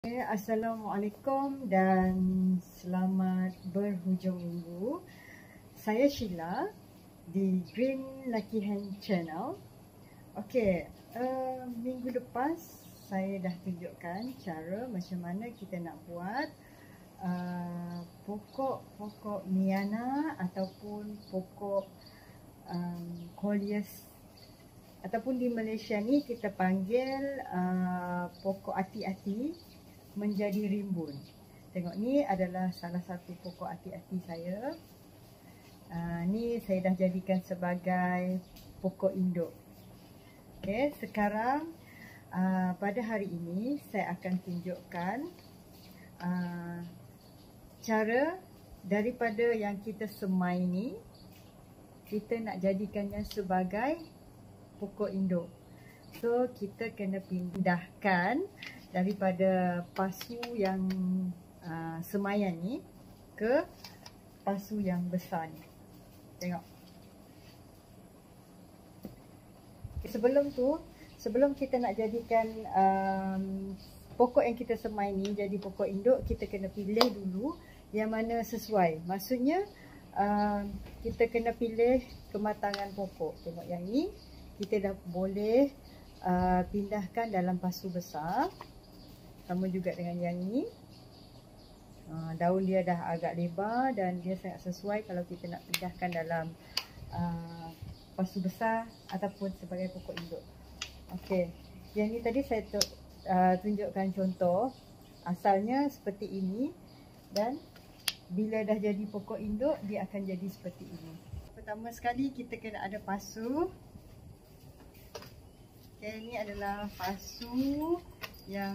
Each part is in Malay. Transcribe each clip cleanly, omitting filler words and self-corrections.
Assalamualaikum dan selamat berhujung minggu. Saya Sheila di Green Lucky Hand Channel. Okey, minggu lepas saya dah tunjukkan cara macam mana kita nak buat pokok Miana ataupun pokok Coleus, ataupun di Malaysia ni kita panggil pokok ati-ati menjadi rimbun. Tengok, ni adalah salah satu pokok ati-ati saya. Ni saya dah jadikan sebagai pokok induk. Okey, sekarang pada hari ini saya akan tunjukkan cara daripada yang kita semai ni, kita nak jadikannya sebagai pokok induk. So kita kena pindahkan daripada pasu yang semaian ni ke pasu yang besar ni. Tengok. Sebelum kita nak jadikan pokok yang kita semai ni jadi pokok induk, kita kena pilih dulu yang mana sesuai. Maksudnya kita kena pilih kematangan pokok. Tengok yang ni, kita dah boleh pindahkan dalam pasu besar. Sama juga dengan yang ni. Daun dia dah agak lebar dan dia sangat sesuai kalau kita nak pindahkan dalam pasu besar ataupun sebagai pokok induk. Okey, yang ni tadi saya tunjukkan contoh. Asalnya seperti ini dan bila dah jadi pokok induk dia akan jadi seperti ini. Pertama sekali kita kena ada pasu. Okay, ini adalah pasu yang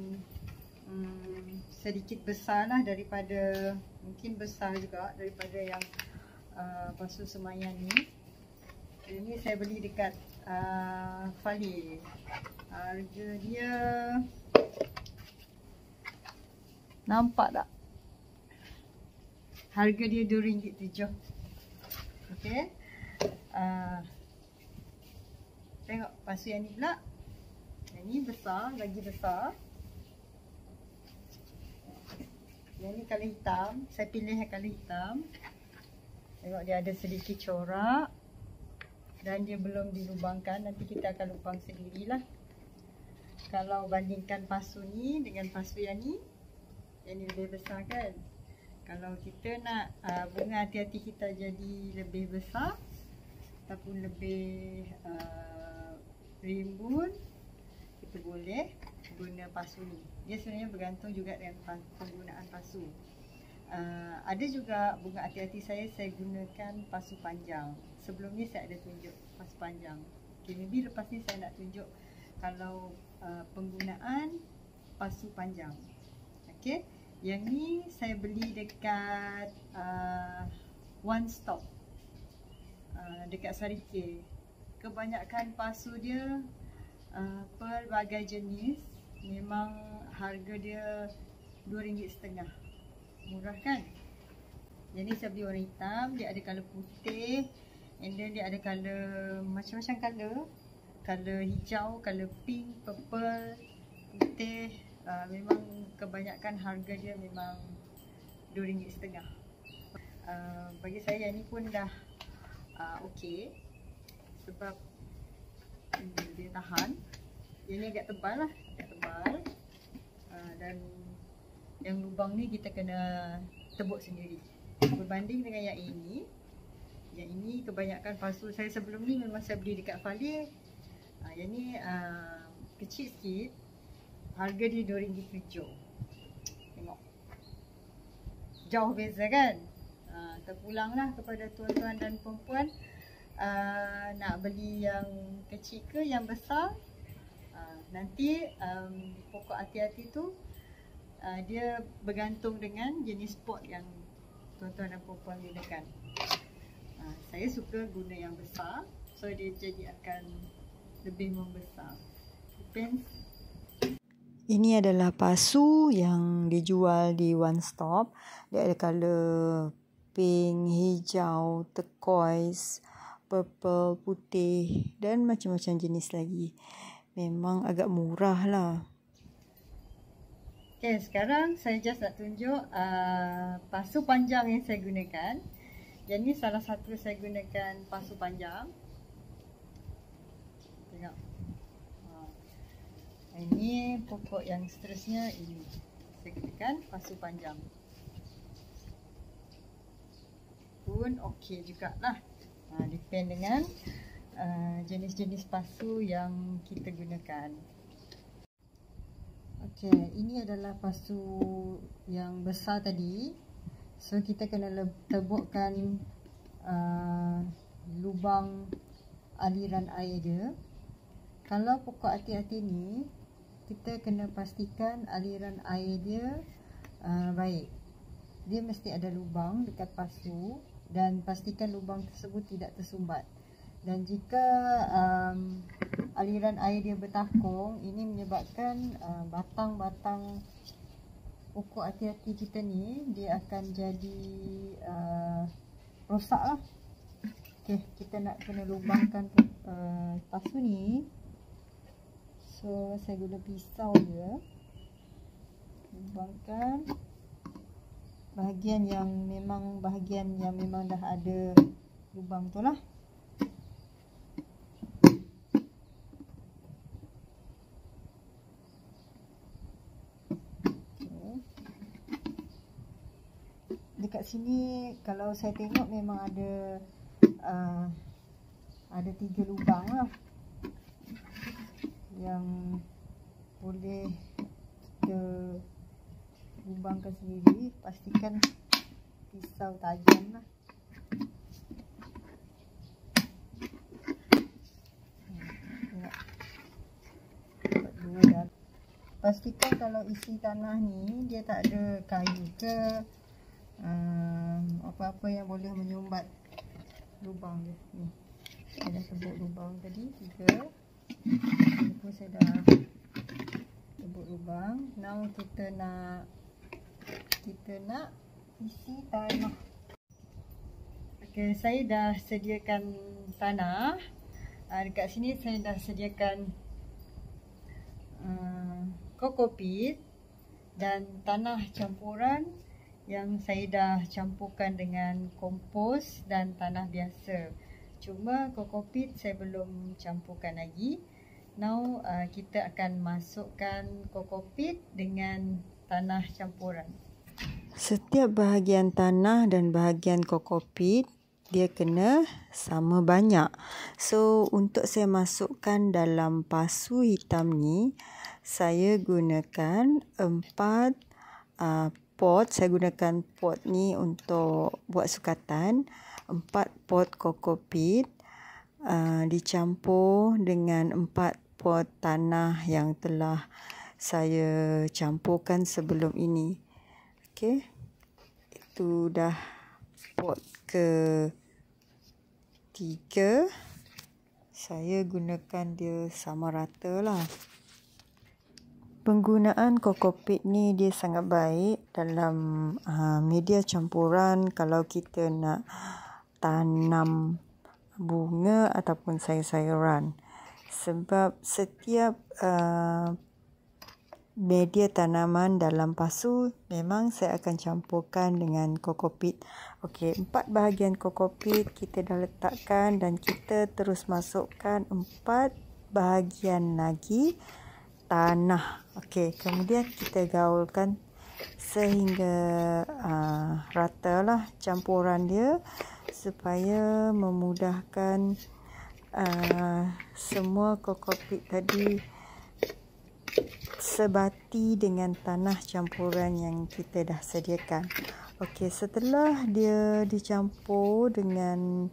sedikit besar lah daripada, mungkin besar juga daripada yang pasu semaian ni. Ini saya beli dekat Fali. Harga dia, nampak tak? Harga dia RM2.7. Okey. Tengok pasu yang ni pula. Yang ni besar, lagi besar. Yang ni colour hitam. Saya pilih yang colour hitam. Tengok dia ada sedikit corak. Dan dia belum dilubangkan. Nanti kita akan lubang sendirilah. Kalau bandingkan pasu ni dengan pasu yang ni lebih besar kan. Kalau kita nak bunga hati-hati kita jadi lebih besar ataupun lebih rimbun, kita boleh guna pasu ni. Dia sebenarnya bergantung juga dengan penggunaan pasu. Ada juga bunga hati-hati saya gunakan pasu panjang. Sebelum ni saya ada tunjuk pasu panjang. Okay, maybe lepas ni saya nak tunjuk kalau penggunaan pasu panjang. Okay, yang ni saya beli dekat One Stop, dekat Sarike. Kebanyakan pasu dia pelbagai jenis, memang harga dia RM2.5. Murah kan? Yang ni saya beli warna hitam, dia ada color putih, and then dia ada color macam-macam color. Color hijau, color pink, purple, putih. Memang kebanyakan harga dia memang RM2.5. Bagi saya yang ni pun dah okey. Sebab dia tahan. Yang ni agak tebal lah, agak tebal. Dan yang lubang ni kita kena tebuk sendiri. Berbanding dengan yang ini. Yang ini kebanyakan pasu saya sebelum ni memang saya beli dekat Fali. Yang ni kecil sikit. Harga dia RM2.7. Tengok. Jauh beza kan? Terpulanglah kepada tuan-tuan dan perempuan. Nak beli yang kecil ke yang besar. Nanti pokok hati-hati tu dia bergantung dengan jenis pot yang tuan-tuan dan perempuan gunakan. Saya suka guna yang besar, so dia jadi akan lebih membesar. Depends. Ini adalah pasu yang dijual di One Stop. Dia ada color pink, hijau, turquoise, purple, putih dan macam-macam jenis lagi. Memang agak murah lah. Okay, sekarang saya just nak tunjuk pasu panjang yang saya gunakan. Yang ni salah satu saya gunakan pasu panjang. Tengok. Ini pokok yang seterusnya ini. Saya gunakan pasu panjang. Pun okey jugalah. Depend dengan jenis-jenis pasu yang kita gunakan. Okey, ini adalah pasu yang besar tadi. So kita kena tebukkan lubang aliran air dia. Kalau pokok hati-hati ni, kita kena pastikan aliran air dia baik. Dia mesti ada lubang dekat pasu dan pastikan lubang tersebut tidak tersumbat. Dan jika aliran air dia bertakung, ini menyebabkan batang-batang pokok hati-hati kita ni dia akan jadi rosak lah. Okay, kita nak kena lubangkan pasu ni. So saya guna pisau dia, lubangkan bahagian yang memang dah ada lubang tu lah. Dekat sini kalau saya tengok memang ada 3 lubang lah yang boleh kita lubangkan sendiri. Pastikan pisau tajam lah. Pastikan kalau isi tanah ni dia tak ada kayu ke apa-apa yang boleh menyumbat lubang dia. Ni saya dah tebuk lubang tadi 3. Ini pun saya dah tebuk lubang. Now kita nak isi tanah. Okay, saya dah sediakan tanah. Dekat sini saya dah sediakan kokopit dan tanah campuran yang saya dah campurkan dengan kompos dan tanah biasa. Cuma kokopit saya belum campurkan lagi. Now kita akan masukkan kokopit dengan tanah campuran. Setiap bahagian tanah dan bahagian kokopit dia kena sama banyak. So untuk saya masukkan dalam pasu hitam ni, saya gunakan 4 pot. Saya gunakan pot ni untuk buat sukatan. 4 pot kokopit dicampur dengan 4 pot tanah yang telah saya campurkan sebelum ini. Okey. Itu dah pot ke 3. Saya gunakan dia sama rata lah. Penggunaan kokopit ni dia sangat baik dalam media campuran kalau kita nak tanam bunga ataupun sayur-sayuran. Sebab setiap media tanaman dalam pasu memang saya akan campurkan dengan kokopit. Okey, 4 bahagian kokopit kita dah letakkan dan kita terus masukkan 4 bahagian lagi tanah. Okey, kemudian kita gaulkan sehingga rata lah campuran dia supaya memudahkan semua kokopit tadi sebati dengan tanah campuran yang kita dah sediakan. Okey, setelah dia dicampur dengan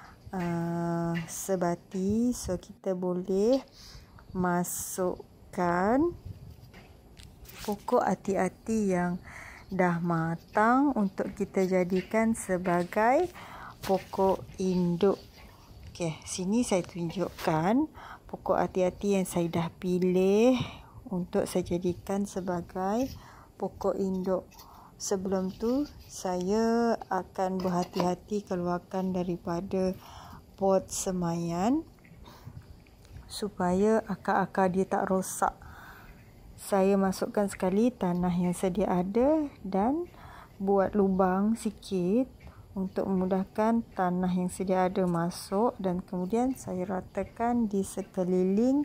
sebati, so kita boleh masukkan pokok hati-hati yang dah matang untuk kita jadikan sebagai pokok induk. Okey, sini saya tunjukkan pokok hati-hati yang saya dah pilih untuk saya jadikan sebagai pokok induk. Sebelum tu saya akan berhati-hati keluarkan daripada pot semayan supaya akar-akar dia tak rosak. saya masukkan sekali tanah yang sedia ada dan buat lubang sikit untuk memudahkan tanah yang sedia ada masuk, dan kemudian saya ratakan di sekeliling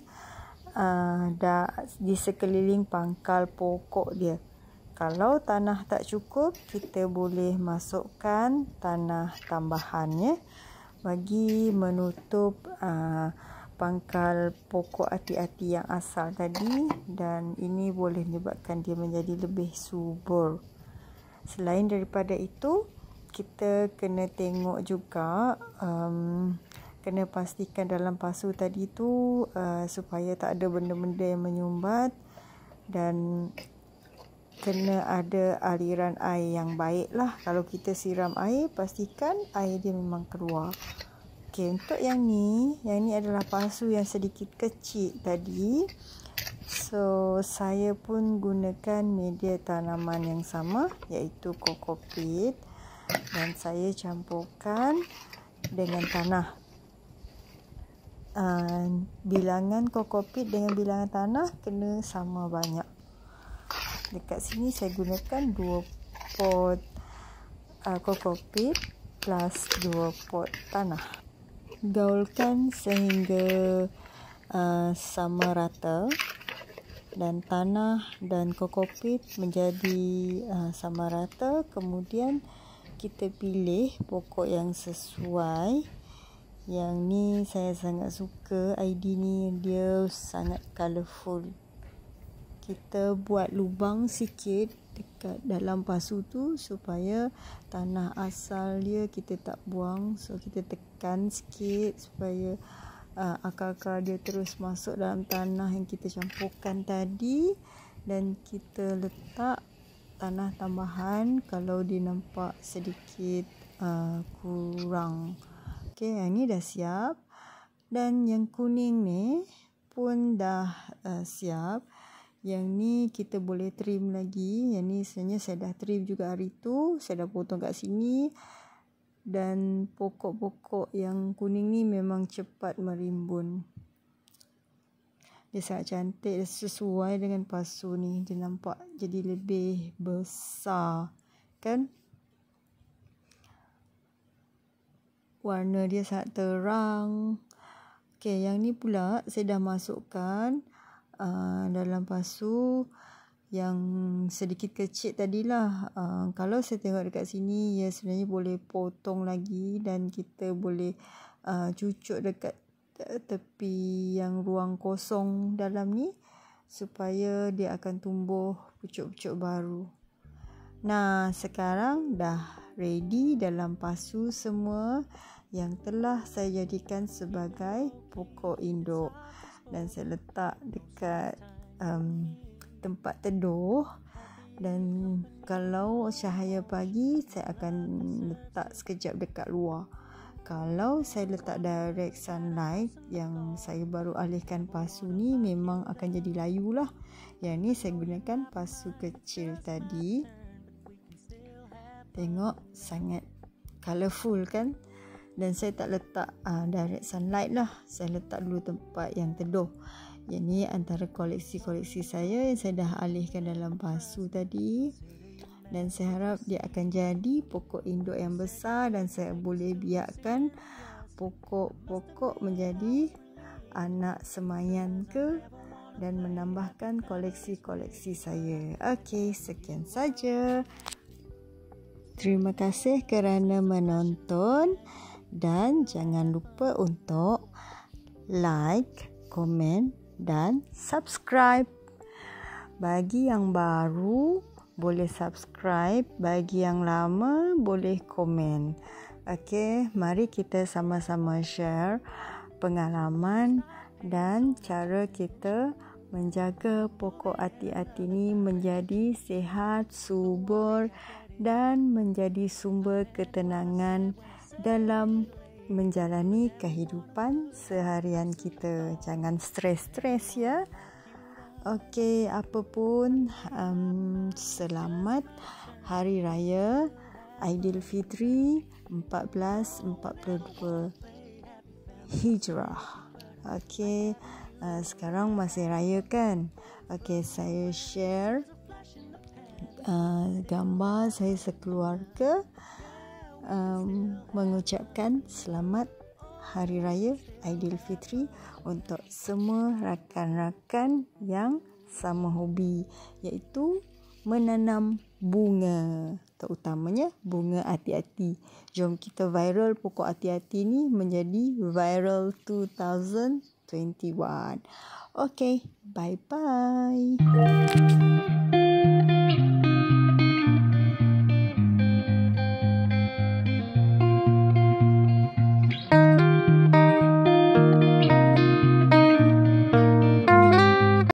pangkal pokok dia. Kalau tanah tak cukup, kita boleh masukkan tanah tambahannya bagi menutup pangkal pokok ati-ati yang asal tadi, dan ini boleh menyebabkan dia menjadi lebih subur. Selain daripada itu, kita kena tengok juga, kena pastikan dalam pasu tadi tu supaya tak ada benda-benda yang menyumbat, dan kena ada aliran air yang baik lah. Kalau kita siram air, pastikan air dia memang keluar. Okey, untuk yang ni adalah pasu yang sedikit kecil tadi. So, saya pun gunakan media tanaman yang sama, iaitu kokopit, dan saya campurkan dengan tanah. Bilangan kokopit dengan bilangan tanah kena sama banyak. Dekat sini saya gunakan 2 pot kokopit plus 2 pot tanah. Gaulkan sehingga sama rata, dan tanah dan kokopit menjadi sama rata. Kemudian kita pilih pokok yang sesuai. Yang ni saya sangat suka, ID ni dia sangat colourful. Kita buat lubang sikit dekat dalam pasu tu supaya tanah asal dia kita tak buang. So kita tekan sikit supaya akar-akar dia terus masuk dalam tanah yang kita campurkan tadi, dan kita letak tanah tambahan kalau dia nampak sedikit kurang. Okey, yang ni dah siap, dan yang kuning ni pun dah siap. Yang ni kita boleh trim lagi. Yang ni sebenarnya saya dah trim juga hari tu, saya dah potong kat sini. Dan pokok-pokok yang kuning ni memang cepat merimbun. Dia sangat cantik, sesuai dengan pasu ni. Dia nampak jadi lebih besar, kan? Warna dia sangat terang. Okey, yang ni pula saya dah masukkan dalam pasu yang sedikit kecil tadilah. Kalau saya tengok dekat sini, ya sebenarnya boleh potong lagi, dan kita boleh cucuk dekat tepi yang ruang kosong dalam ni supaya dia akan tumbuh pucuk-pucuk baru. Nah, sekarang dah ready dalam pasu semua yang telah saya jadikan sebagai pokok induk, dan saya letak dekat tempat teduh. Dan kalau cahaya pagi, saya akan letak sekejap dekat luar. Kalau saya letak direct sunlight, yang saya baru alihkan pasu ni, memang akan jadi layu lah. Yang ni saya gunakan pasu kecil tadi. Tengok, sangat colourful kan? Dan saya tak letak direct sunlight lah. Saya letak dulu tempat yang teduh. Yang ni antara koleksi-koleksi saya yang saya dah alihkan dalam pasu tadi. Dan saya harap dia akan jadi pokok induk yang besar, dan saya boleh biarkan pokok-pokok menjadi anak semayan ke, dan menambahkan koleksi-koleksi saya. Okey, sekian saja. Terima kasih kerana menonton, dan jangan lupa untuk like, komen dan subscribe. Bagi yang baru boleh subscribe, bagi yang lama boleh komen. Okey, mari kita sama-sama share pengalaman dan cara kita menjaga pokok ati-ati ini menjadi sihat, subur dan menjadi sumber ketenangan dalam menjalani kehidupan seharian kita. Jangan stres-stres ya. Okey, apapun, selamat Hari Raya Aidilfitri 1442 Hijrah. Okey, Sekarang masih raya kan? Okey, saya share gambar saya sekeluarga mengucapkan selamat Hari Raya Aidilfitri untuk semua rakan-rakan yang sama hobi, iaitu menanam bunga, terutamanya bunga hati-hati. Jom kita viral pokok hati-hati ni menjadi viral 2021. Okay, bye-bye.